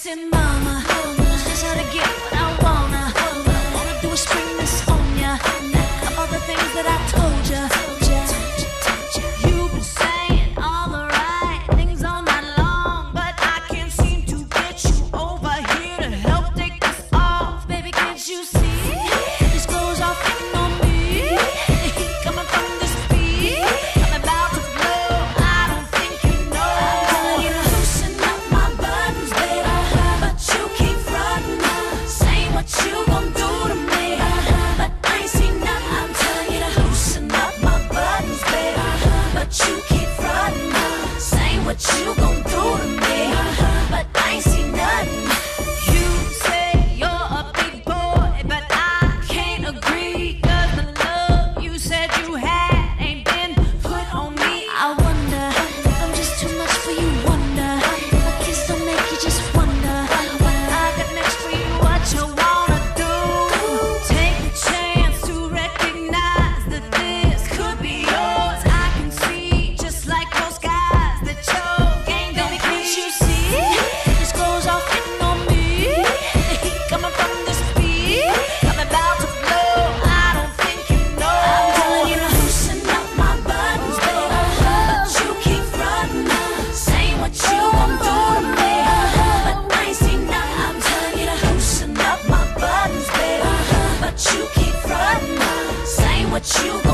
Listen, mama, just how to get what I wanna do is spring this on ya. Of all the things that I told ya, you've been saying all the right things all night long, but I can't seem to get you over here to help take this off. Baby, can't you see? This clothes are fitting on me. The heat coming from this beat. I'm about to blow. I don't think you know. I'm telling you to loosen up my buttons, baby, but you keep frontin', saying what you gon' do to me, but I ain't seen nothing. I'm telling you to loosen up my buttons, baby, but you keep frontin', saying what you gon' do to me, but I ain't seen nothing. You say you're a big boy, but I can't agree, 'cause the love you said you had ain't been put on me. I wonder if I'm just too much for you, wonder if a kiss don't make you just wonder what I got next for you, what you wanna do. Take a chance to recognize that this could be yours. I can see, just like most guys, that your game don't be. Can't you see? These clothes are fitting on me. The heat coming from this beat. I'm about to blow. I don't think you know. I'm telling you to loosen up my buttons, baby, but you keep frontin', saying what you gon' do to me, but I ain't seen nothing. I'm telling you to loosen up my buttons, baby, but you keep frontin', saying what you